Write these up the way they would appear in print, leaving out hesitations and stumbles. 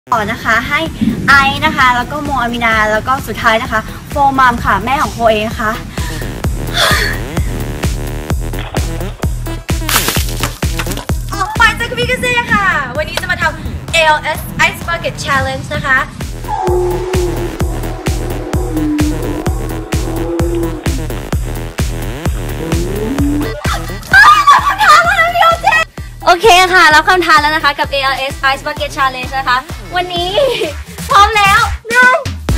ต่อนะคะให้ไอนะคะแล้วก็โมอามินาแล้วก็สุดท้ายนะคะโฟมัมค่ะแม่ของโฟเองนะคะออกไปจากพิกเซ่ค่ะวันนี้จะมาทำ ALS Ice Bucket Challenge นะคะโอเคค่ะรับคำท้าแล้วนะคะกับ ALS Ice Bucket Challenge นะคะวันนี้พร้อมแล้ว1 5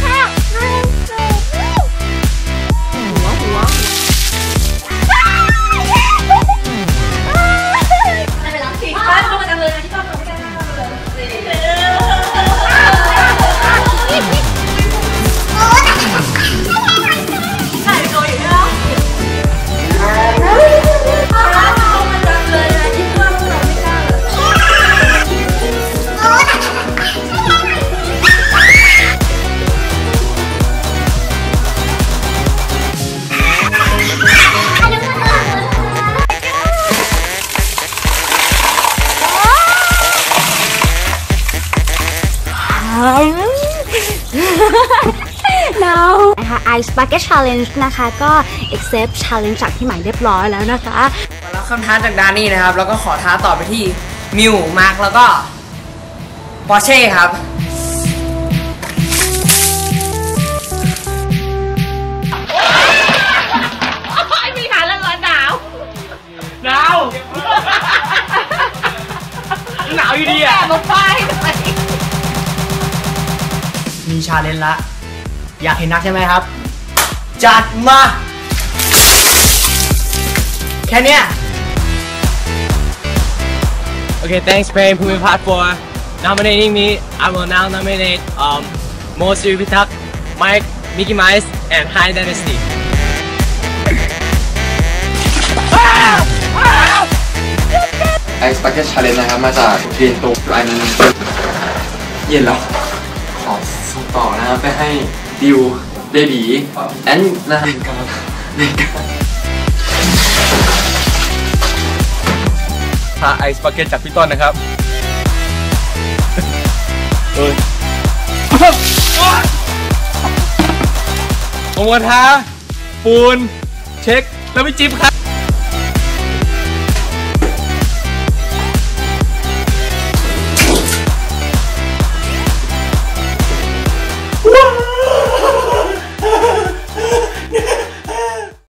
นะคะ Ice Bucket Challenge นะคะก็ accept challenge จากที่หมายเรียบร้อยแล้วนะคะแล้วคำท้าจากดานี่นะครับแล้วก็ขอท้าต่อไปที่มิวมาร์คแล้วก็ปอร์เช่ครับมีขาเรื่องร้อนหนาวหนาวอยู่ดีอ่ะมาป้ายมีชาเลนจ์ละอยากเห็นนักใช่ไหมครับจัดมาแค่เนี้ย Okay, thanks Prem Bhumipat for nominating me. I will now nominate Mo Siripitak, Mike, Mickey Mice, and High Dynasty. Ice Bucket Challenge นะครับมาจากเรียนตัวอันนั้นเย็นแล้วขอส่งต่อนะครับไปให้ดิวเบบีแอนนะครับท้า Ice Bucket จากพี่ต้นนะครับผมมาท้าปูนเช็คแล้วพี่จิ๊บครับ